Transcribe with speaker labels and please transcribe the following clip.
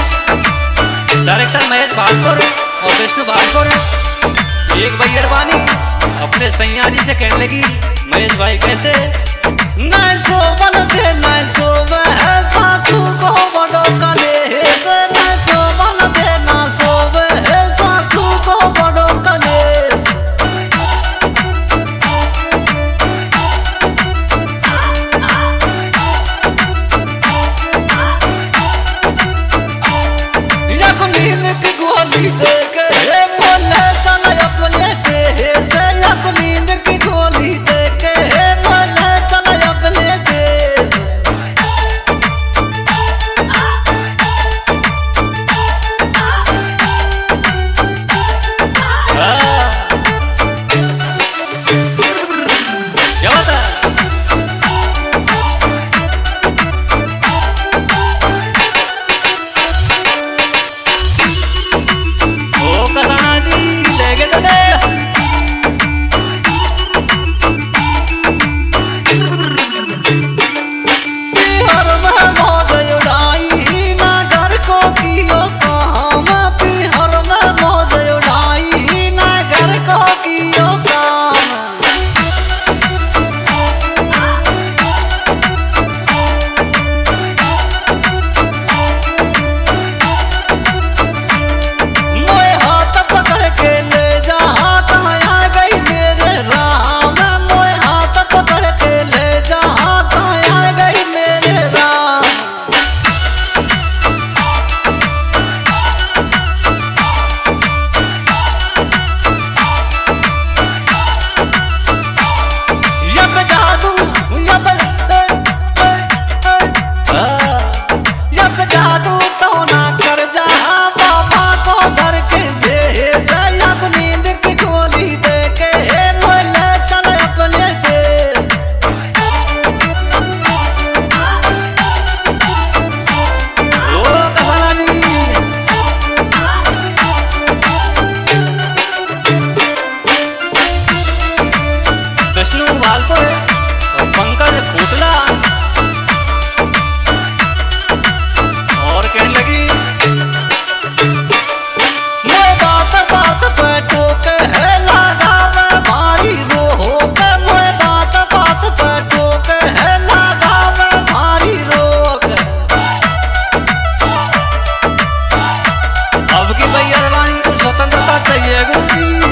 Speaker 1: Director Mahesh Bhagpur और विष्णु भागपुर एक भाई अरबानी अपने सैया जी से कहने लगी, महेश भाई कैसे न सोबल दे न सोबे है सासू को बड़ो कलेश, न सोबल दे न सोबे है सासू को बड़ो कलेश। नींद की गोली दे के बोले चल अपने देश, नींद की गोली दे के बोले चल अपने देश। क्या बता और पंकज खूटला और कहने लगी, मैं बात बात पे ठोके है लगावे भारी रोक, मैं बात बात पे ठोके है लगावे भारी रोक। अब की भैया अरबानी को स्वतंत्रता चाहिए गुरुजी।